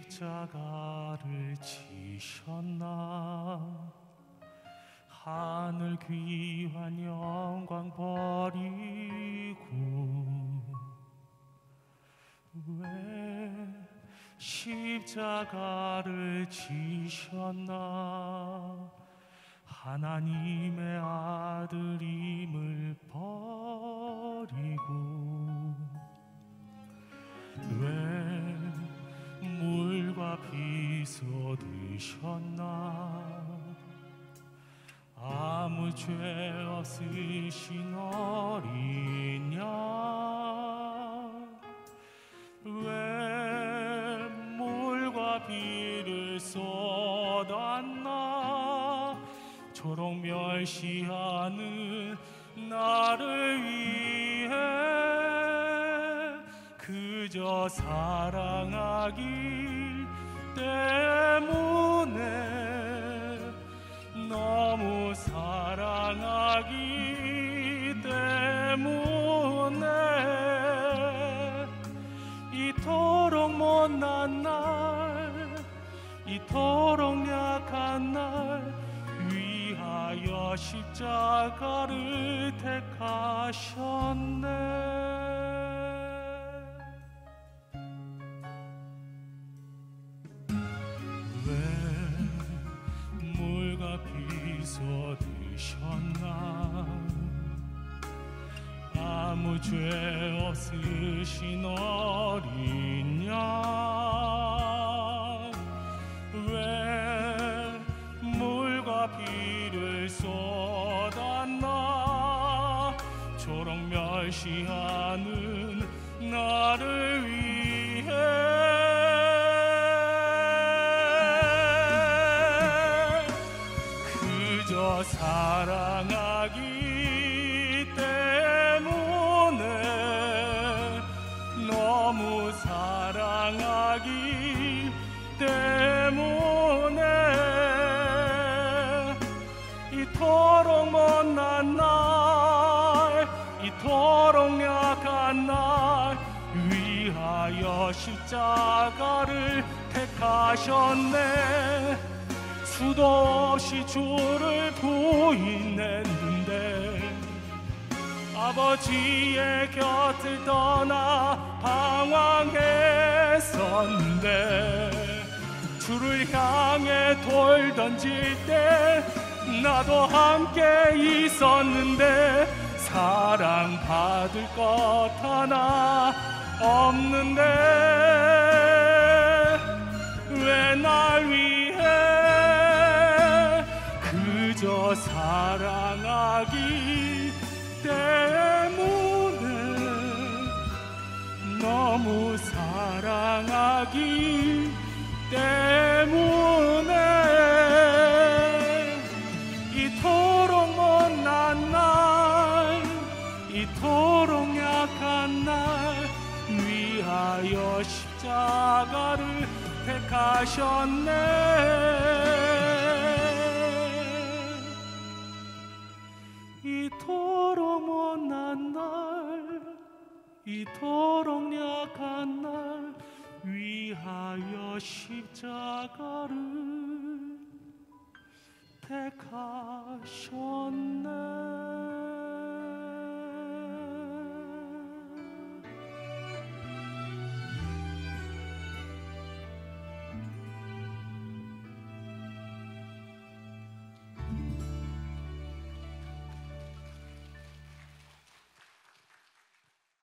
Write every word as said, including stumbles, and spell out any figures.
십자가를 지셨나. 하늘 귀한 영광 버리고 왜 십자가를 지셨나. 하나님의 아들임을 버리고 왜 물과 피 쏟으셨나. 아무 죄 없으신 어린 양 왜 물과 피를 쏟았나. 초록 멸시하는 나를 위해 그저 사랑하기 때문에, 너무 사랑하기 때문에 이토록 못난 날, 이토록 약한 날 위하여 십자가를 택하셨네. 쏟으셨나. 아무 죄 없으신 어린 양 왜 물과 피를 쏟았나. 초록 멸시하는 나를 위해 사랑하기 때문에, 너무 사랑하기 때문에 이토록 못난 날, 이토록 약한 날 위하여 십자가를 택하셨네. 수도 없이 주를 부인했는데 아버지의 곁을 떠나 방황했었는데, 주를 향해 돌 던질 때 나도 함께 있었는데 사랑받을 것 하나 없는데 왜 날 위해 그저 사랑하기 때문에, 너무 사랑하기 때문에 이토록 못난 날, 이토록 약한 날 위하여 십자가를 택하셨네. 이토록 못난 날, 이토록 약한 날 위하여 십자가를